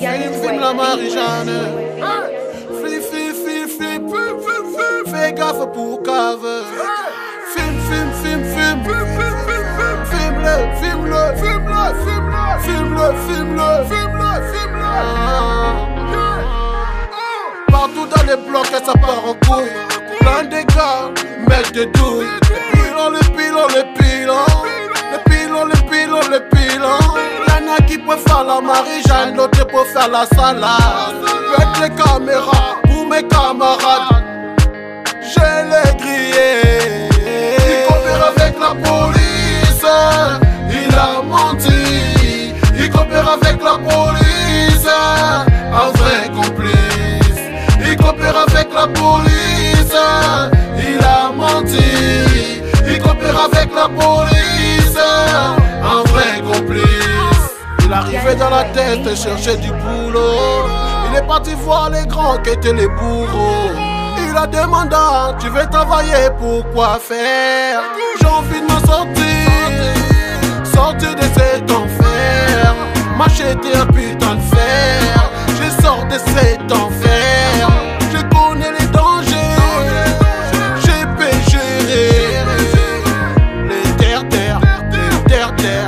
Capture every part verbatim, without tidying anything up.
Film, film la Marie-Jeanne. Flip, flip, flip, flip, fais gaffe pour cave. Film, film, film, film, film-le, film-le, film-le, film-le, filme-le, filme-le, filme-le. Partout dans les blocs, ça part en couille. Plein de gars, mettent des douilles. Les pilons, les pilons, les pilons. Les pilons, les pilons, les pilons. Y'en a qui peuvent faire la Marie-Jeanne, l'autre peut faire la salade. Faites les caméras pour mes camarades. Je l'ai grillé. Il coopère avec la police. Il a menti. Il coopère avec la police. Un vrai complice. Il coopère avec la police. Il a menti. Il coopère avec la police. Un vrai complice. Il arrivait dans la tête et cherchait du boulot. Il est parti voir les grands qui étaient les bourreaux. Il a demandé, tu veux travailler, pourquoi faire? J'ai envie de m'en sortir, sortir de cet enfer. M'acheter un putain de fer, je sors de cet enfer. Je connais les dangers, j'ai péché. Les terre-terre, les terre-terre.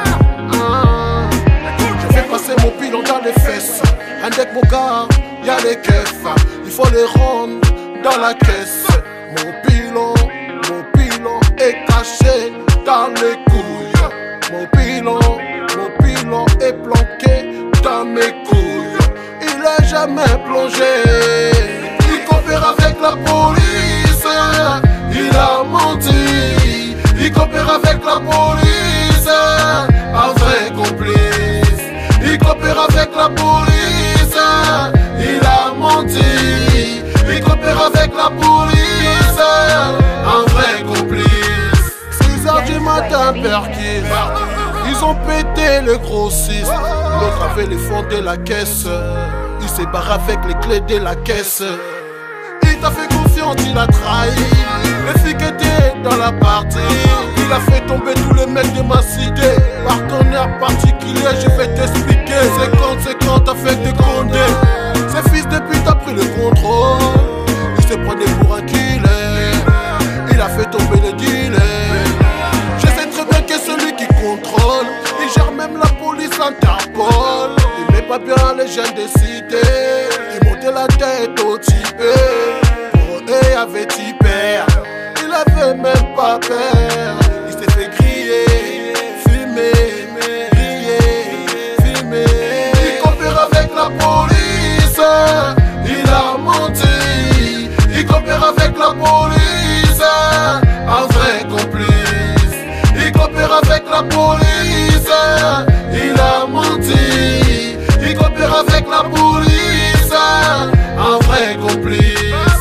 Je fais passer mon pilon dans les fesses. Un deck mon gars, y'a les keufs. Il faut les rendre dans la caisse. Mon pilon, mon pilon est caché dans les couilles. Mon pilon, mon pilon est planqué dans mes couilles. Il est jamais plongé. Il coopère avec la police. Il a menti. Il coopère avec la police. Un vrai complice. Il coopère avec la police. Il a menti. Il coopère avec la police. Un vrai complice. six heures du matin, perquis. Ils ont pété le grossiste. L'autre avait les fonds de la caisse. Il s'est barré avec les clés de la caisse. Il t'a fait confiance, il a trahi les filles qui étaient dans la partie. Il a fait tomber tous les mecs de ma cité. Partenaire particulier, je vais t'expliquer. cinquante cinquante avec des condés. Ces fils de pute a pris le contrôle. Il se prenait pour un killer. Il a fait tomber les dealers. Je sais très bien que celui qui contrôle, il gère même la police Interpol. Il met pas bien les jeunes des cités. Il montait la tête au typé. Pour eux, avait hyper. Il avait même pas peur. Il s'est fait griller, fumer, griller, fumer. Il coopère avec la police. Il a menti. Il coopère avec la police. Un vrai complice. Il coopère avec la police. Il a menti. Il coopère avec la police. Un vrai complice.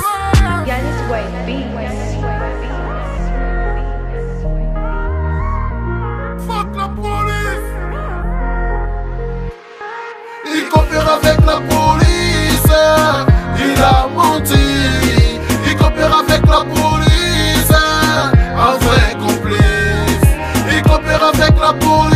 Fuck la police. Il coopère avec la police. Il a menti. Il coopère avec la police. Un vrai complice. Il coopère avec la police.